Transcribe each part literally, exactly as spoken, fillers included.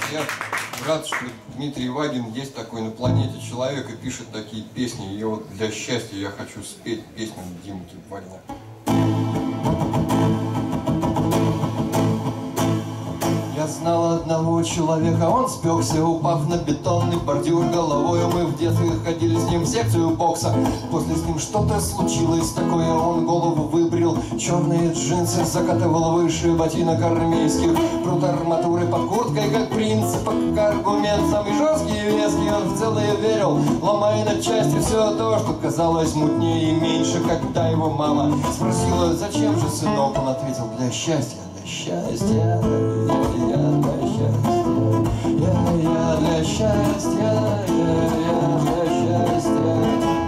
Я рад, что Дмитрий Вагин есть такой на планете человек и пишет такие песни. И вот для счастья я хочу спеть песню Димки Вагина. Я знал одного человека, он спекся, упав на бетонный бордюр головой. Мы в детстве ходили с ним в секцию бокса. После с ним что-то случилось такое, он голову выбрил, черные джинсы закатывал выше ботинок армейских, прут арматуры под курткой, как принцип, как аргумент самый жесткий и веский. Он в целое верил, ломая на части все то, что казалось мутнее и меньше. Когда его мама спросила, зачем же, сынок, он ответил, для счастья. Счастье, я, я для счастья, я, я для счастья, я, я для счастья.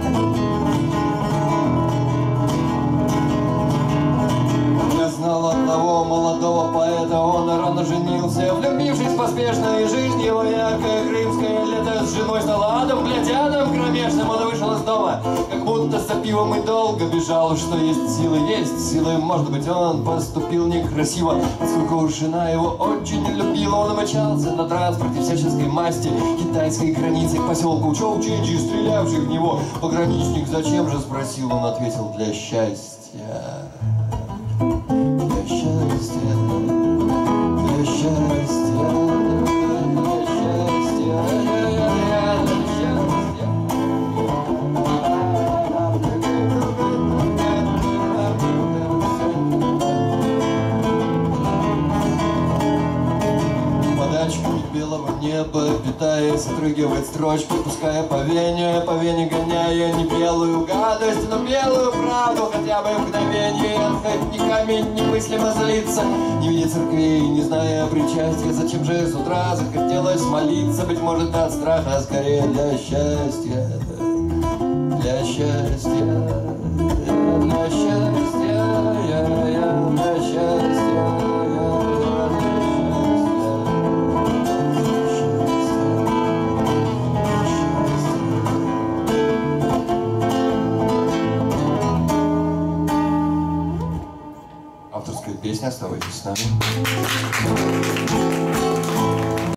Я знал одного молодого поэта, он рано женился, влюбившись поспешно, и жизнь его яркое крымское лето с женой стала адом, глядя адом кромешным, он вышел из дома, как будто за пивом и долго бежал, что есть силы, есть силы, может быть, он поступил некрасиво, поскольку жена его очень любила, он мчался на транспорте всяческой масти, китайской границы к поселку Чоу-Чинджи, стрелявший в него пограничник. Зачем же, спросил, он ответил, для счастья. Для счастья, для счастья, для счастья, я, я, я, для счастья. Подачками белого неба, питаясь, отрыгивает строчки, пуская по вене, по вене гоняя не белую гадость, но белую правду, хотя бы мгновенье. Хоть ни камень немыслимо злиться, не видя церквей, не зная причастия. Зачем же с утра захотелось молиться? Быть может, от страха, а скорее для счастья, для счастья, для счастья, я, я, для счастья. Авторская песня, оставайтесь с нами.